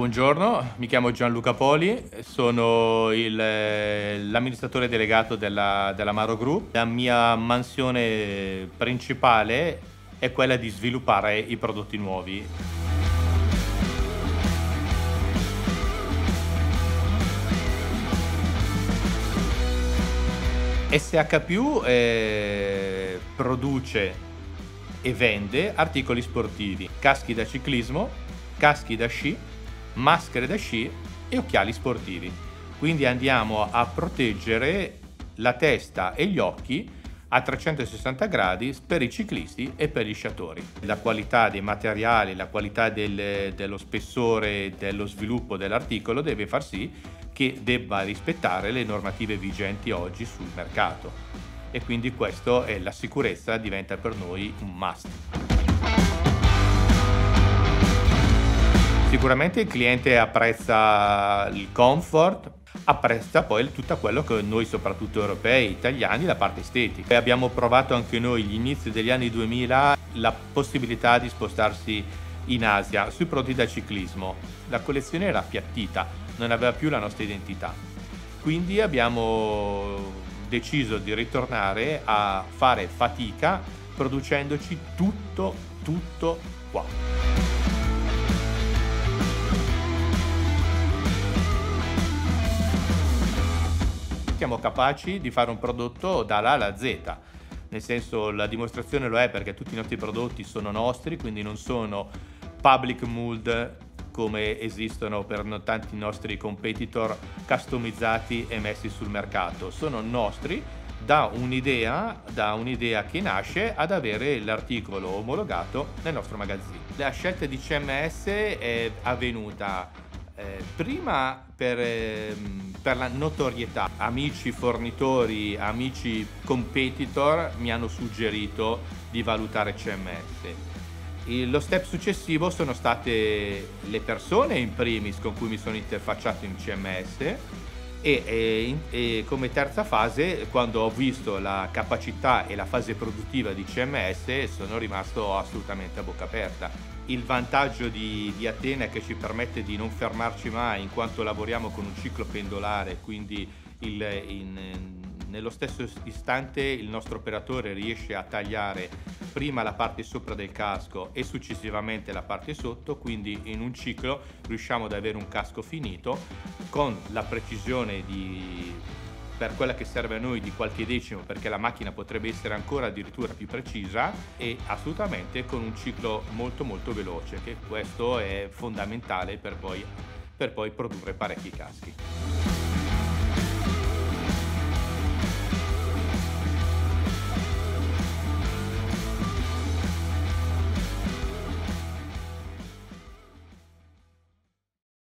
Buongiorno, mi chiamo Gianluca Poli, sono l'amministratore delegato dell'Amaro Group. La mia mansione principale è quella di sviluppare i prodotti nuovi. SHPU produce e vende articoli sportivi, caschi da ciclismo, caschi da sci, maschere da sci e occhiali sportivi. Quindi andiamo a proteggere la testa e gli occhi a 360 gradi per i ciclisti e per gli sciatori. La qualità dei materiali, la qualità dello spessore, dello sviluppo dell'articolo deve far sì che debba rispettare le normative vigenti oggi sul mercato, e quindi questo è la sicurezza, diventa per noi un must. Sicuramente il cliente apprezza il comfort, apprezza poi tutto quello che noi, soprattutto europei, italiani, la parte estetica. E abbiamo provato anche noi, gli inizi degli anni 2000, la possibilità di spostarsi in Asia sui prodotti da ciclismo. La collezione era appiattita, non aveva più la nostra identità. Quindi abbiamo deciso di ritornare a fare fatica producendoci tutto qua. Siamo capaci di fare un prodotto dall'A alla Z, nel senso, la dimostrazione lo è perché tutti i nostri prodotti sono nostri, quindi non sono public mold come esistono per tanti nostri competitor, customizzati e messi sul mercato. Sono nostri da un'idea che nasce ad avere l'articolo omologato nel nostro magazzino. La scelta di CMS è avvenuta prima per la notorietà. Amici fornitori, amici competitor mi hanno suggerito di valutare CMS. Lo step successivo sono state le persone in primis con cui mi sono interfacciato in CMS e come terza fase, quando ho visto la capacità e la fase produttiva di CMS, sono rimasto assolutamente a bocca aperta. Il vantaggio di Atene è che ci permette di non fermarci mai, in quanto lavoriamo con un ciclo pendolare, quindi nello stesso istante il nostro operatore riesce a tagliare prima la parte sopra del casco e successivamente la parte sotto, quindi in un ciclo riusciamo ad avere un casco finito con la precisione per quella che serve a noi di qualche decimo, perché la macchina potrebbe essere ancora addirittura più precisa, e assolutamente con un ciclo molto veloce, che questo è fondamentale per poi produrre parecchi caschi.